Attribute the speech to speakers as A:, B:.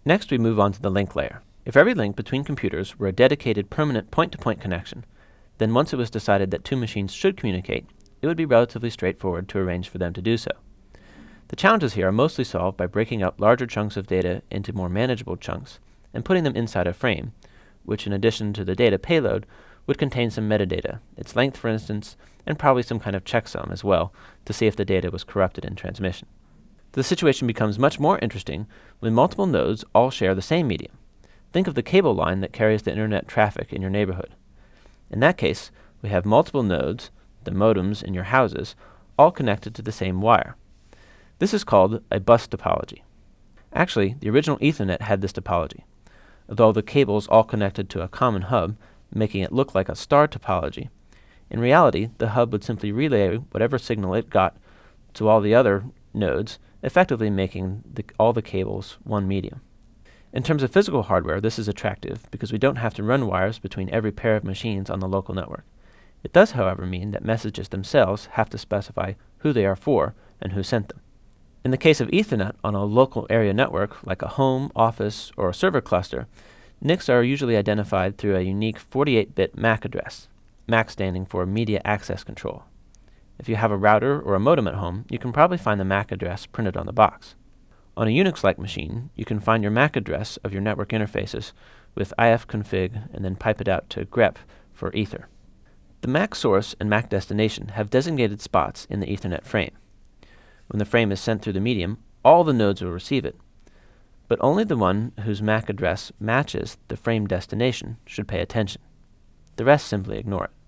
A: Next, we move on to the link layer. If every link between computers were a dedicated permanent point-to-point connection, then once it was decided that two machines should communicate, it would be relatively straightforward to arrange for them to do so. The challenges here are mostly solved by breaking up larger chunks of data into more manageable chunks and putting them inside a frame, which in addition to the data payload would contain some metadata, its length for instance, and probably some kind of checksum as well to see if the data was corrupted in transmission. The situation becomes much more interesting when multiple nodes all share the same medium. Think of the cable line that carries the internet traffic in your neighborhood. In that case, we have multiple nodes, the modems in your houses, all connected to the same wire. This is called a bus topology. Actually, the original Ethernet had this topology. Although the cables all connected to a common hub, making it look like a star topology, in reality, the hub would simply relay whatever signal it got to all the other nodes, effectively making all the cables one medium. In terms of physical hardware, this is attractive because we don't have to run wires between every pair of machines on the local network. It does, however, mean that messages themselves have to specify who they are for and who sent them. In the case of Ethernet on a local area network, like a home, office, or a server cluster, NICs are usually identified through a unique 48-bit MAC address, MAC standing for Media Access Control. If you have a router or a modem at home, you can probably find the MAC address printed on the box. On a Unix-like machine, you can find your MAC address of your network interfaces with ifconfig and then pipe it out to grep for ether. The MAC source and MAC destination have designated spots in the Ethernet frame. When the frame is sent through the medium, all the nodes will receive it, but only the one whose MAC address matches the frame destination should pay attention. The rest simply ignore it.